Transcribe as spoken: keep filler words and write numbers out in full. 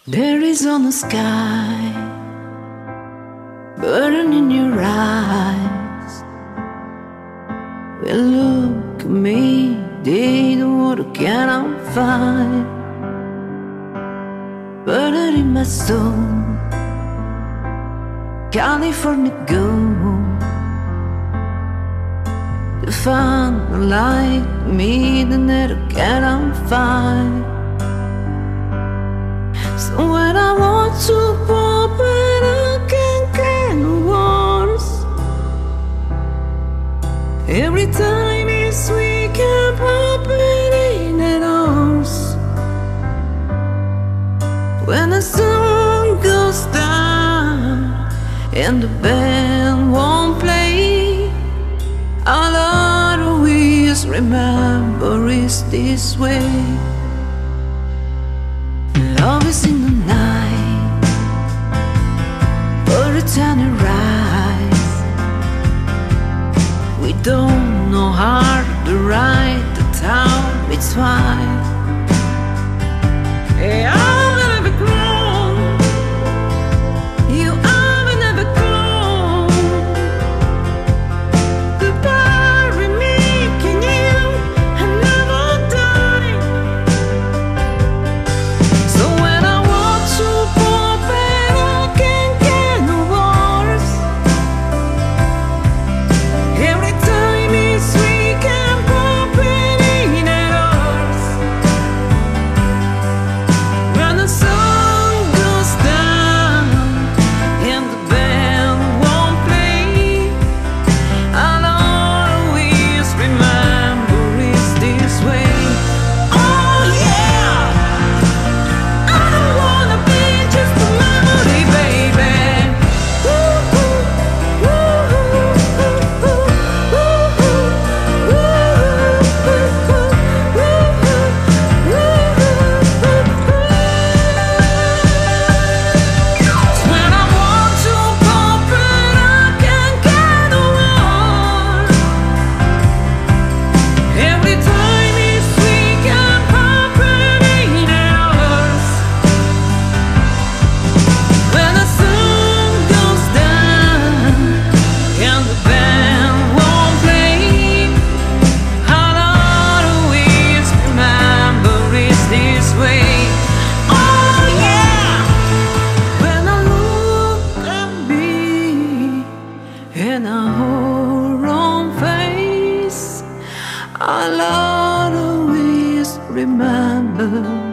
There is on the sky, burning in your eyes. Well, look at me, they don't want to get on fire. Burning in my soul, California gold. To find a like me, they never get on fire. So when I want to pop it, I can't get no worse. Every time it's weak, I pop it in at ours. When the sun goes down and the band won't play, all I always remember is this way. Love is in the night, for it's on the rise. We don't know how to ride the time, it's fine. Hey, I've never grown, you have never grown. Goodbye, remaking you, and never die. So when I want to pop it, I can't get no worse. Every time it's weak, I'm popping in at ours. When the sun goes down and the band won't play, I'll always remember it's this way. Oh yeah, I don't wanna be just a memory, baby. Ooh, ooh, ooh, ooh, ooh, ooh, when I want to pop it, I can't get no more. Every time it's weak, I'm popping in ours. When the sun goes down and the band won't play, I'll always remember it's this way. Oh yeah, when I look at me in a whole wrong face, I'll always remember